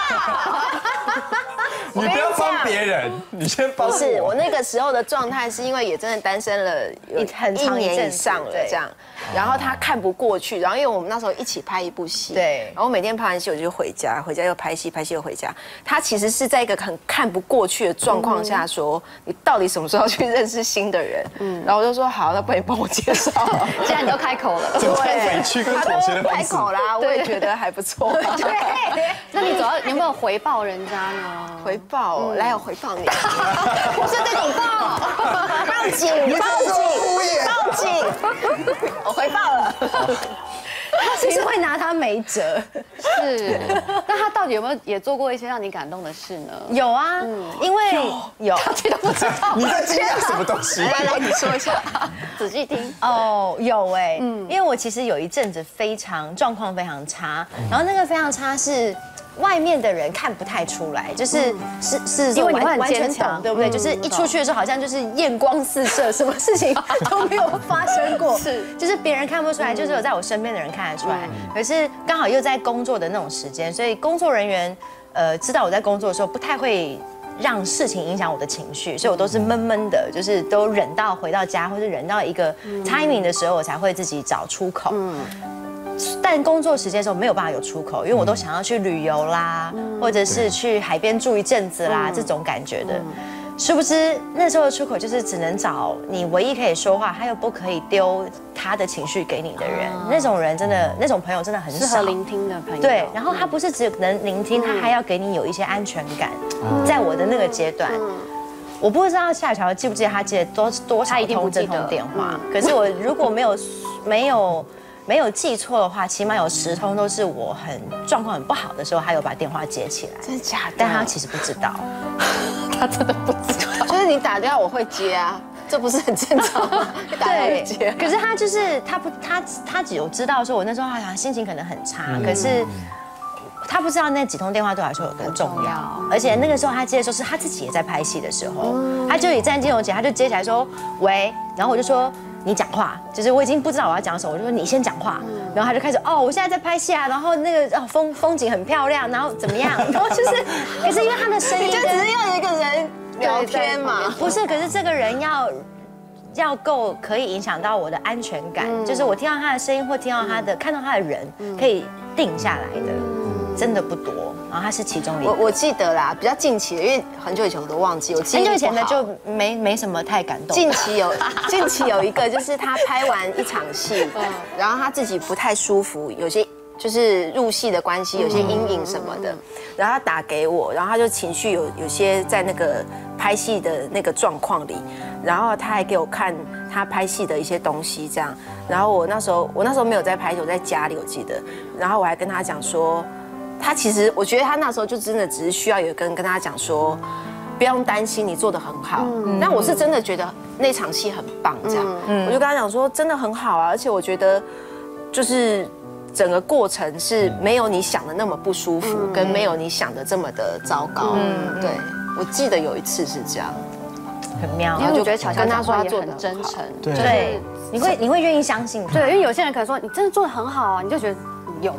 你不要帮别人，你先帮我。 不是，我那个时候的状态是因为也真的单身了有一年以上了这样，然后他看不过去，然后因为我们那时候一起拍一部戏， 对， 然后每天拍完戏我就回家，回家又拍戏，拍戏又回家。他其实是在一个很看不过去的状况下说，你到底什么时候要去认识新的人？嗯，然后我就说好，那不然你帮我介绍。 既然你都开口了， 对，委屈跟妥协的方式。 开口啦，我也觉得还不错。 对，那你主要有没有回报人家呢？ 回报，来我回报你，我是这种报，报警，报警，报警，我回报了。 他其实会拿他没辙。 是，那他到底有没有也做过一些让你感动的事呢？ 有啊，因为有， 他自己都不知道。 你在惊讶什么东西？ 来来，你说一下， 仔细听。 哦，有哎，因为我其实有一阵子非常状况非常差，然后那个非常差是。外面的人看不太出来，就是是是， 因为你会很完全坚强懂，对不对？就是一出去的时候，好像就是艳光四射，什么事情都没有发生过， 是， 就是别人看不出来，就是有在我身边的人看得出来。可是刚好又在工作的那种时间，所以工作人员呃知道我在工作的时候，不太会让事情影响我的情绪，所以我都是闷闷的，就是都忍到回到家，或是忍到一个 timing 的时候，我才会自己找出口。但工作时间的时候没有办法有出口，因为我都想要去旅游啦，或者是去海边住一阵子啦，这种感觉的。殊不知那时候的出口就是只能找你唯一可以说话，他又不可以丢他的情绪给你的人。那种人真的，那种朋友真的很少。 适合聆听的朋友。 对，然后他不是只能聆听，他还要给你有一些安全感。在我的那个阶段。我不知道夏乔记不记得他记得多多少通这通电话，可是我如果没有没有。没有记错的话，起码有十通都是我很状况很不好的时候，他有把电话接起来。 真的假的？ 但他其实不知道， 他真的不知道。 就是你打电话我会接啊，这不是很正常吗？ 对，可是他就是他不他他只有知道说我那时候好像心情可能很差，可是他不知道那几通电话对我来说有多重要。而且那个时候他接的时候是他自己也在拍戏的时候，他就以站金融姐，他就接起来说喂，然后我就说。你讲话，就是我已经不知道我要讲什么，我就说你先讲话，然后他就开始哦，我现在在拍戏啊，然后那个哦风风景很漂亮，然后怎么样，然后就是，可是因为他的声音， 就只是要一个人聊天嘛， 不是，可是这个人要要够可以影响到我的安全感，就是我听到他的声音或听到他的看到他的人，可以定下来的，真的不多。然后他是其中一个， 我我记得啦，比较近期的，因为很久以前我都忘记，我很久以前的就没没什么太感动。 近期有近期有一个，就是他拍完一场戏，然后他自己不太舒服，有些就是入戏的关系，有些阴影什么的，然后他打给我，然后他就情绪有有些在那个拍戏的那个状况里，然后他还给我看他拍戏的一些东西，这样，然后我那时候我那时候没有在拍戏，我在家里我记得，然后我还跟他讲说。他其实，我觉得他那时候就真的只是需要有一个人跟他讲说，不用担心，你做得很好。嗯、但我是真的觉得那场戏很棒，这样，嗯、我就跟他讲说，真的很好啊，而且我觉得就是整个过程是没有你想的那么不舒服，嗯、跟没有你想的这么的糟糕。嗯，对，我记得有一次是这样， 很妙。 因为我觉得巧巧跟他说也很真诚， 对，你会你会愿意相信他， 对，因为有些人可能说你真的做得很好啊，你就觉得有吗？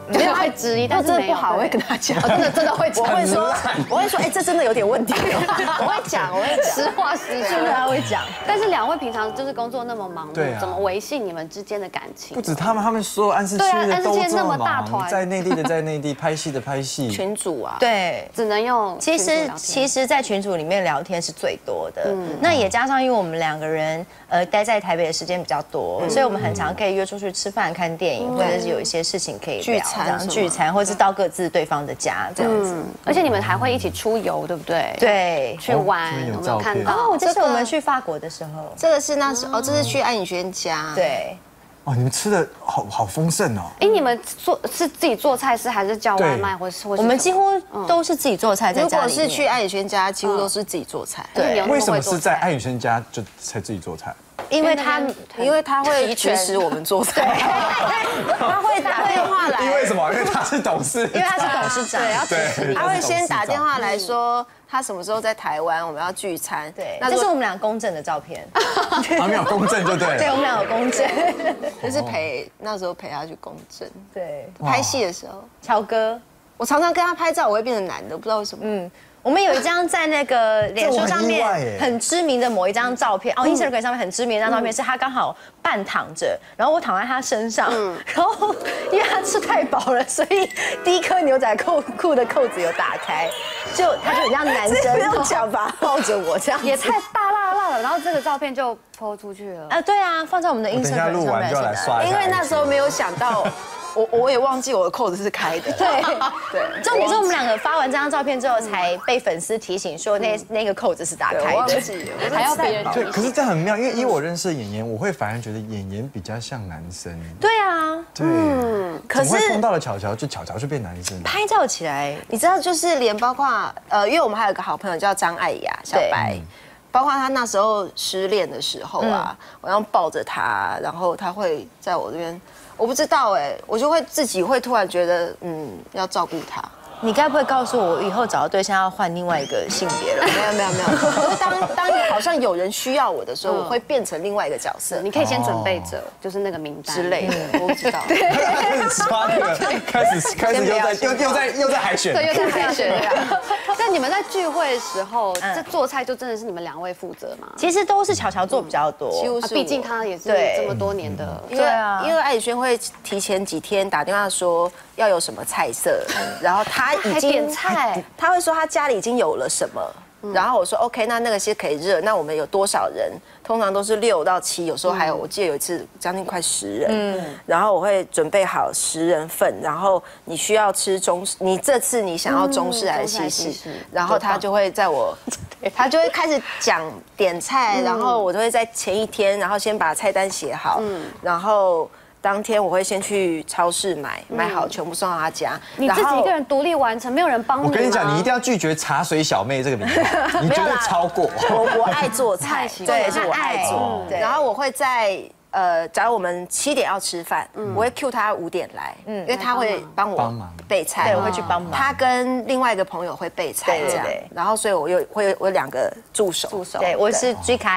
没有会质疑，但是真的不好，我会跟他讲， 真的真的会讲， 我会说，我会说，哎，这真的有点问题，我会讲，我会实话实说， 他会讲。 但是两位平常就是工作那么忙对啊碌，怎么维系你们之间的感情？ 不止他们，他们所有安室对啊区的都安室区那这么么大团忙，在内地的在内地，拍戏的拍戏。 群主啊， 对。 只能用其实，其实实，在群组里面聊天是最多的。那也加上，因为我们两个人呃待在台北的时间比较多，所以我们很常可以约出去吃饭、看电影，或者是有一些事情可以聊聚餐这样聚餐，或者是到各自对方的家这样子。 而且你们还会一起出游，对不对？， 对。 去玩， 这边有有没有照片看到？ 哦，这是我们去法国的时候。 这个是那时候，哦，这是去安以轩家，， 对。 哦，你们吃的好好丰盛哦。 哎，你们做是自己做菜是还是叫外卖，或是或是我们几乎都是自己做菜在如果家里面。 是去安以轩家，几乎都是自己做菜， 对， 为什么是在安以轩家就才自己做菜？ 因为他因为他会指使我们做菜，他会打电话来， 因为什么？因为他是董事， 因为他是董事长， 对，要支持你。 他会先打电话来说他什么时候在台湾，我们要聚餐。 对， 那这是我们俩公证的照片。 啊，没有公证就对对，我了。 们俩有公证。 就是陪那时候陪他去公证， 对， 拍戏的时候， 乔哥， 我常常跟他拍照，我会变成男的，不知道为什么。 嗯。我们有一张在那个脸书上这我很意外耶面很知名的某一张照片，哦 ，Instagram 上面很知名的一张照片，是他刚好半躺着，然后我躺在他身上，然后因为他吃太饱了，所以第一颗牛仔裤裤的扣子有打开，就他就很像男生， 不用讲吧， 抱着我这样子， 也太大辣辣了，然后这个照片就po出去了。 啊，对啊，放在我们的等一下 Instagram 上录完就要来面现在。 刷一下。 因为那时候没有想到，我我也忘记我的扣子是开的。 对对， 重点是我们两个发完这张照片之后，才被粉丝提醒说那那个扣子是打对开的。 我忘记了，我还要别人对，可是这样很妙，因为以我认识的演员，我会反而觉得演员比较像男生。 对啊， 对， 可是怎么会碰到了巧巧，就巧巧就变男生。 拍照起来你知道，就是连包括呃，因为我们还有一个好朋友叫张艾雅，小白。包括他那时候失恋的时候啊，我要抱着他，然后他会在我这边，我不知道哎，我就会自己会突然觉得，嗯，要照顾他。 你该不会告诉我，以后找到对象要换另外一个性别了？ 没有没有没有，可是当当好像有人需要我的时候，我会变成另外一个角色， 你可以先准备着，就是那个名单之类的，我不知道。 开始刷那个，开始开始又在又又在又在海选， 对，又在海选对啊。但你们在聚会的时候，这做菜就真的是你们两位负责吗？ 其实都是巧巧做比较多， 啊， 几乎是我毕竟他也是对这么多年的。 因为对啊因为艾宇轩会提前几天打电话说要有什么菜色，然后他已还经点菜， 他会说他家里已经有了什么。然后我说 OK， 那那个些可以热。那我们有多少人？通常都是六到七，有时候还有，我记得有一次将近快十人。嗯，然后我会准备好十人份，然后你需要吃中式，你这次你想要中式还是西式？然后他就会在我，他就会开始讲点菜，然后我就会在前一天，然后先把菜单写好，然后。当天我会先去超市买，买好全部送到他家。 你自己一个人独立完成，没有人帮你。 我跟你讲，你一定要拒绝茶水小妹这个名号，你绝对超过。 我我爱做菜，对，是我爱做。然后我会在呃，假如我们七点要吃饭，我会 cue 他五点来，因为他会帮我备菜， 对，我会去帮忙。 他跟另外一个朋友会备菜这样，然后所以我有会有我有两个助手，助手， 对，我是 G 卡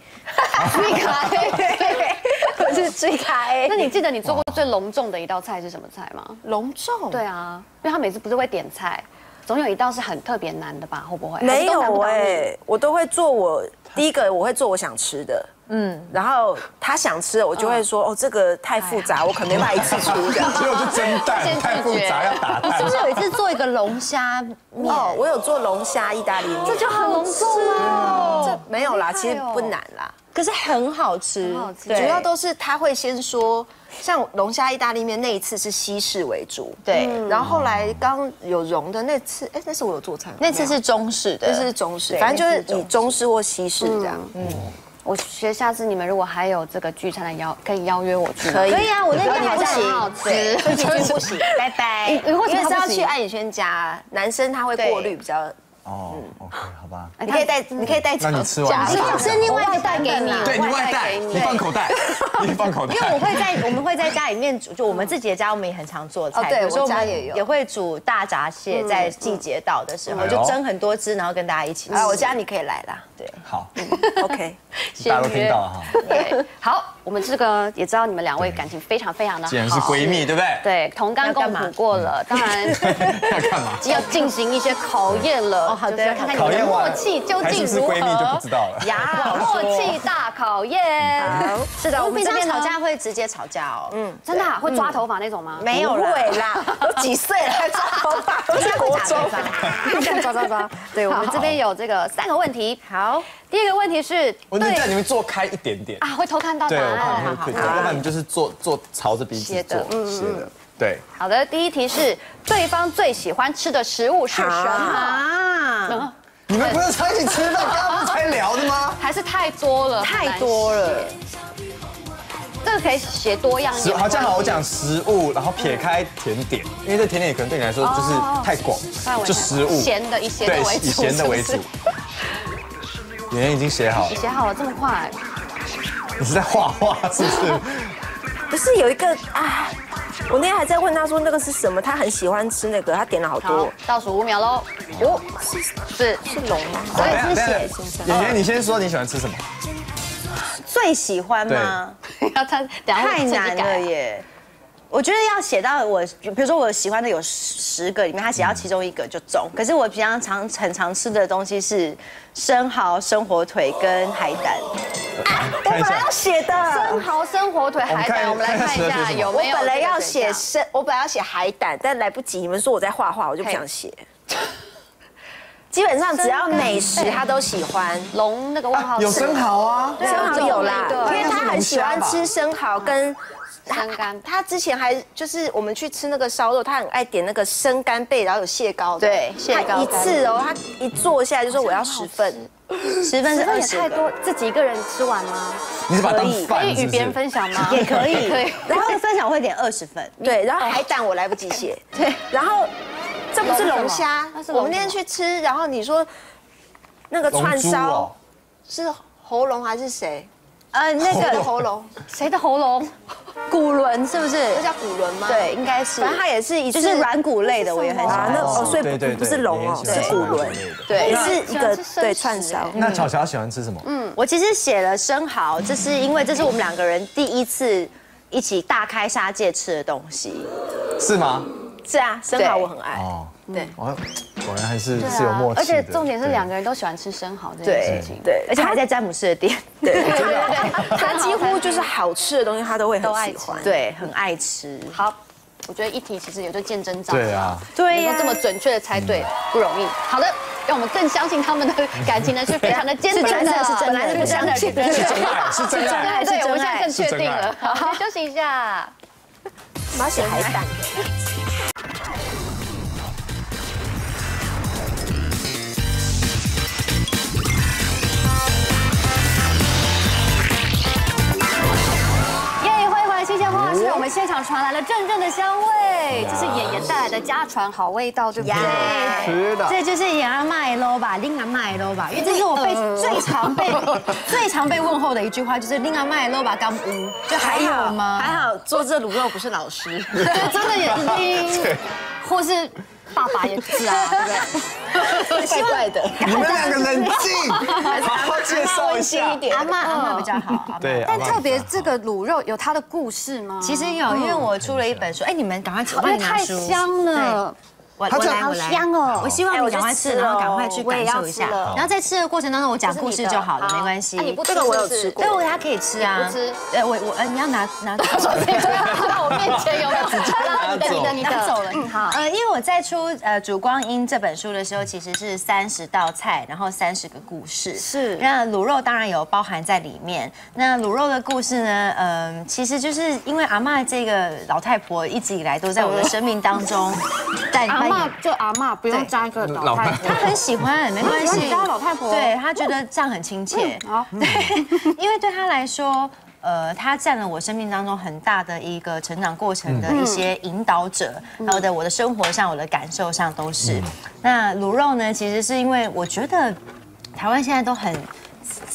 A，G 卡 A。我是追咖 A。 那你记得你做过最隆重的一道菜是什么菜吗？ 隆重？ 对啊，因为他每次不是会点菜，总有一道是很特别难的吧？会不会？ 没有哎，我都会做我第一个我会做我想吃的，嗯，然后他想吃的我就会说哦这个太复杂，我可能没办法一次出的， 结果就蒸蛋太复杂要打蛋。 是不是有一次做一个龙虾面？ 哦，我有做龙虾意大利面， 这就很隆重啊！ 这没有啦，其实不难啦。 可是很好吃， 很好吃主要都是他会先说，像龙虾意大利面那一次是西式为主， 对， 然后后来刚有蓉的那次，哎，那次我有做菜吗？ 那次是中式的， 那是中式，反正就是以中式或西式这样。嗯， 我觉得下次你们如果还有这个聚餐的邀，可以邀约我去。 可以， 可以啊，我那天好像很好吃， 所以今天不行，拜拜。 如果因为是要去艾宇轩家，男生他会过滤比较。 哦 ，OK， 好吧。 你可以带，你可以带。 那你吃完， 你可以吃另外一个带给你， 对，你外带，你放口袋，你放口袋。 因为我会在我们会在家里面煮，就我们自己的家，我们也很常做菜。 对，我有时候家也有， 也会煮大闸蟹，在季节到的时候就蒸很多只，然后跟大家一起吃。 啊，我家你可以来啦。 对， 好， OK， 大家都听到了哈。 对，好，我们这个也知道你们两位感情非常非常的好， 既然是闺蜜，对不对？ 对，同甘共苦过了，当然要干嘛？ 要进行一些考验了。哦， 好的就是看看你们的默契究竟如何。 还是不是闺蜜就不知道了。 呀，默契大考验。好，是的，我我们这边呢平常吵架会直接吵架哦。嗯， 真的会抓头发那种吗？ 没有啦， 会啦，都几岁了还抓头发，都是国中。 抓抓抓！对，我们这边有这个三个问题。好，第一个问题是， 我能在你们坐开一点点。 啊，会偷看到答对，我看案。 你会会，要不然你就是坐坐朝着彼此斜的坐，斜的。对， 好的，第一题是对方最喜欢吃的食物是什么？ 啊， 你们不是常一起吃饭，刚刚不是才聊的吗？ 还是太多了， 太多了。 这个可以写多样一点。 好，这样好，我讲食物，然后撇开甜点，因为这甜点可能对你来说就是太广，就食物， 咸的以咸对的为，主， 以咸的为主。演员已经写好了你，写好了这么快？ 你是在画画是不是？ 不是有一个啊，我那天还在问他说那个是什么，他很喜欢吃那个，他点了好好多。， 倒数五秒喽。五，是是是龙吗？ 我也是等一下写演员，你先说你喜欢吃什么？ 最喜欢吗？ 要他等下会太自己难了改。 耶。我觉得要写到我，比如说我喜欢的有十个里面，他写到其中一个就中。可是我平常常很常吃的东西是生蚝、生火腿跟海胆。 我本来要写的， 生蚝、生火腿、海胆，我我们看们来看一下有我没有。 本来要写生，我本来要写海胆，但来不及。你们说我在画画，我就不想写。基本上只要美食他都喜欢， 龙那个问号有生蚝啊， 对生蚝有啦， 对因为他很喜欢吃生蚝跟生干。 他之前还就是我们去吃那个烧肉，他很爱点那个生干贝，然后有蟹膏的。 对蟹膏他一次哦，他一坐下来就说我要十份， 十分是这二十个， 也太多，自己一个人吃完吗？ 你是把它当可以饭可以与别人是不是？ 分享吗？ 也可以。 可以。 然后分享我会点二十份。 对，然后海胆我来不及写， 对， 然后这不是龙虾那是，龙我们那天去吃，然后你说那个串龙珠烧哦， 是喉咙还是谁？ 呃，那那个个喉咙， 谁的喉咙？ 骨轮是不是这？叫骨轮吗？ 对，应该是。 反正它也是一次就是软骨类的，我也很喜啊， 欢。 那哦，所以对对对不不是龙哦， 对是骨轮， 对也是一个喜欢吃生对食串烧。 那巧巧喜欢吃什么？嗯， 我其实写了生蚝，这是因为这是我们两个人第一次一起大开杀戒吃的东西。 是吗？ 是啊，生蚝我很爱。 哦， 对哦，果然还是对是有默契的。 而且重点是两个人。 人都喜欢吃生蚝这件对事情。 对，而且还在詹姆斯的店， 对对对对， 他几乎就是好吃的东西，他都会都爱吃很喜欢。 对，很爱吃。 好，我觉得一题其实也就见真章。 对啊， 对呀能够这么准确的猜对不容易。好的，让我们更相信他们的感情呢是非常的坚定的， 是真的是真的本来是不相信， 是真的是真爱，是真爱。 对，我们现在是真爱更确定了是。 好，休息一下。 我们要写海胆。 耶，欢迎回来新鲜话是我们现场传来了阵阵的香味，这是演员带来的家传好味道，对不对？ 吃的。 这就是演阿麦喽吧，令阿麦喽吧，因为这是我被最常被最常被问候的一句话，就是令阿麦喽吧刚屋，就还有吗？ 还好做这卤肉不是老师， 对，真的也是，或是爸爸也是啊，对不对？ 怪怪的。 你们两个冷静，好好介绍一下。 阿妈阿妈比较好，阿嬷对， 但特别这个卤肉有它的故事吗？ 其实有，因为我出了一本书，哎，你们赶快吃，我因为太帮你拿书。 香了， 我它这样好我来我来， 香哦我希望你赶快吃，然后赶快去感受一下。然后在吃的过程当中，我讲故事就好了，没关系。 啊你不吃这个我有是不是吃过对，我他可以吃啊。 你不吃？ 呃，我我呃，你要拿拿走。 对，在我面前有没有？你的你的你的拿走了。 嗯，好。 呃，因为我在出呃《烛光阴》这本书的时候，其实是三十道菜，然后三十个故事。 是那卤肉当然有包含在里面。那卤肉的故事呢，嗯、其实就是因为阿嬷这个老太婆一直以来都在我的生命当中带阿嬷扮演。 就阿嬷，不用加一个老太婆。 她很喜欢，没关系。 你加老太婆对她觉得这样很亲切。 好， 对，因为对她来说，呃，她占了我生命当中很大的一个成长过程的一些引导者，然后的我的生活上、我的感受上都是。那卤肉呢，其实是因为我觉得台湾现在都很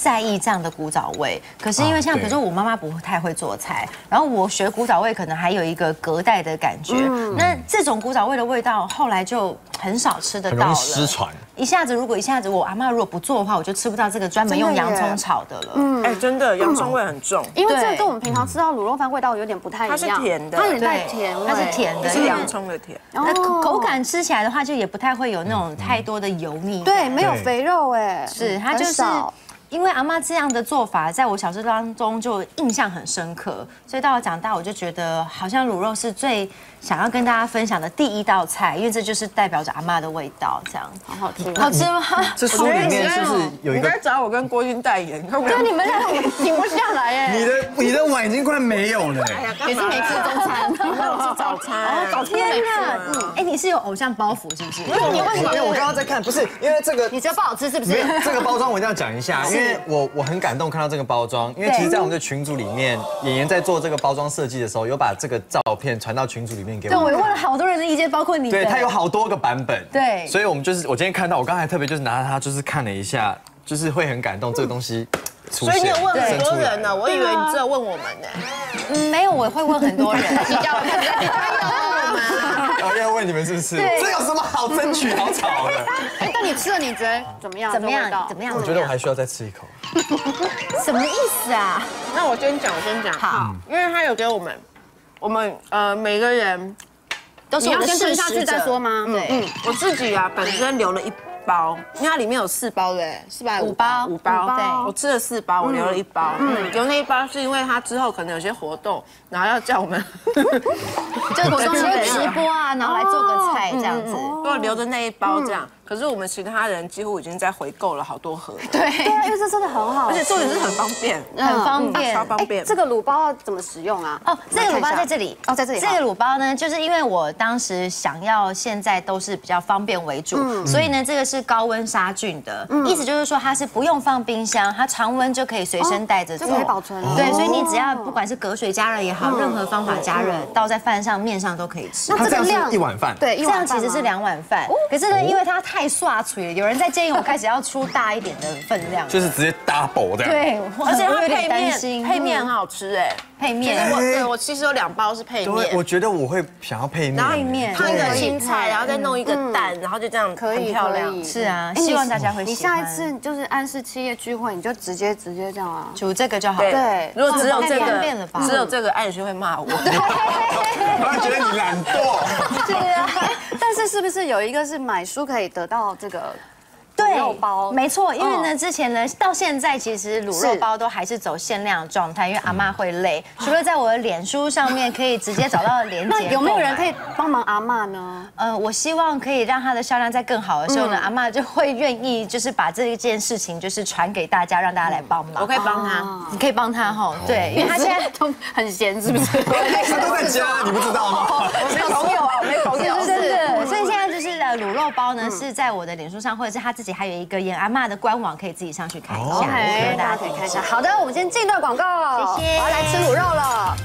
在意这样的古早味。可是因为像比如说我妈妈不太会做菜，然后我学古早味可能还有一个隔代的感觉。那这种古早味的味道后来就很少吃得到了， 失传。 一下子如果一下子我阿嬷如果不做的话，我就吃不到这个专门用洋葱炒的了。 嗯，哎，真的洋葱味很重， 因为这个跟我们平常吃到卤肉饭味道有点不太一样， 它是甜的， 它有带甜味， 它是甜的， 是洋葱的甜。 那口感吃起来的话，就也不太会有那种太多的油腻。 对，没有肥肉哎， 是它就是。因为阿嬷这样的做法，在我小时候当中就印象很深刻，所以到了长大，我就觉得好像卤肉是最想要跟大家分享的第一道菜，因为这就是代表着阿嬷的味道，这样好好吃， 好吃吗？ 这书里面是不是有一个？ 你该找我跟郭军代言， 对，你们俩停不下来哎。 你的你的碗已经快没有了， 也是没吃中餐， 没有吃早餐， 早餐没吃。 哎，你是有偶像包袱是不是？ 因为你为什么？ 因为我刚刚在看，不是因为这个， 你觉得不好吃是不是？ 这个包装我一定要讲一下，因为我我很感动看到这个包装，因为其实，在我们的群组里面，妍妍在做这个包装设计的时候，有把这个照片传到群组里面给我。 对，我问了好多人的意见，包括你。 对，它有好多个版本。 对， 所以我们就是我今天看到，我刚才特别就是拿它就是看了一下，就是会很感动，这个东西出现。 所以你有问很多人呢，我以为你只有问我们呢。 嗯，没有，我会问很多人。 你叫我看，你然后要问你们是不是？这有什么好争取、好吵的？ 哎，但你吃了，你觉得怎么样？ 怎么样？怎么样？ 我觉得我还需要再吃一口。 什么意思啊？ 那我先讲，我先讲。 好， 因为他有给我们，我们呃每个人都是我的先吃下去再说吗？ 对， 嗯，我自己啊本身留了一包，因为它里面有四包的，四百五包， 五包， 对， 我吃了四包，我留了一包。嗯，留那一包是因为他之后可能有些活动，然后要叫我们， 就活动会直播啊，然后来做个菜这样子， 我留着那一包这样。可是我们其他人几乎已经在回购了好多盒， 对对，因为这真的很好， 而且重点是很方便， 很方便， 超方便。 这个卤包要怎么使用啊？ 哦，这个卤包在这里， 哦，在这里。 这个卤包呢，就是因为我当时想要现在都是比较方便为主，所以呢，这个是高温杀菌的，意思就是说它是不用放冰箱，它常温就可以随身带着走， 就可以保存。 对，所以你只要不管是隔水加热也好，任何方法加热，倒在饭上、面上都可以吃。 那这个量一碗饭， 对，这样其实是两碗饭。可是呢，因为它太刷脆了。有人在建议我开始要出大一点的分量， 就是直接 double 这样。 对， 而且它有点配担心， 面配面很好吃哎， 配面。 我对我其实有两包是配面， 我觉得我会想要配面， 然后面烫一个青菜，然后再弄一个蛋，然后就这样可以漂亮。 是啊，希望大家会你喜欢。 下一次就是安氏企业聚会，你就直接直接这样啊， 煮这个就好。 对， 如果只有这个，只有这个，安许会骂我。 我会觉得你懒惰。 对啊，但是是不是有一个是买书可以得到这个？ 对， 肉包没错，因为呢，之前呢，到现在其实卤肉包都还是走限量的状态，因为阿嬷会累。除了在我的脸书上面可以直接找到链接， 那有没有人可以帮忙阿嬷呢？ 呃，我希望可以让它的销量再更好的时候呢，阿嬷就会愿意就是把这一件事情就是传给大家，让大家来帮忙。 我可以帮他， 你可以帮他哈，对，因为他现在都很闲，是不是？ 他都在家，你不知道吗？ 我没朋友啊，我没朋友， 真的。所以现在就是呃，卤肉包呢是在我的脸书上，或者是他自己还有一个演阿嬷的官网，可以自己上去看一下。 OK， 大家可以看一下。好的，我们先进段广告， 谢谢。 我要来吃卤肉了。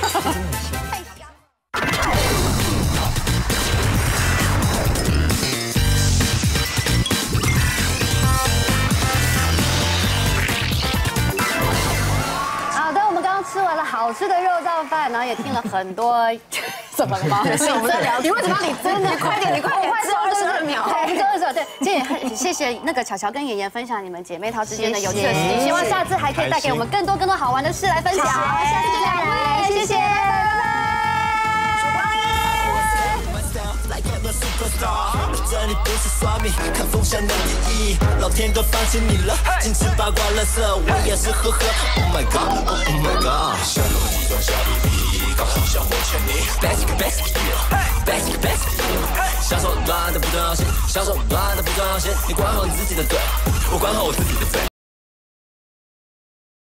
好的，我们刚刚吃完了好吃的肉燥饭，然后也听了很多。怎么了吗？ 是我们在聊。 你为什么要你真的？快点，你快点， 快只有二十二秒。 对，只有二十二。对，今天也很谢谢那个巧巧跟妍妍分享你们姐妹淘之间的有趣的事情，希望下次还可以带给我们更多更多好玩的事来分享。下次再来，谢谢，拜拜。 这里不是耍命，看风向的意义，老天都放弃你了，禁止八卦垃圾，我也是呵呵。Oh my god, oh my god， 小鹿一段小屁屁，搞笑我欠你。Basic basic basic basic， 享受乱的不重要性，享受乱的不重要性，你管好你自己的嘴，我管好我自己的嘴。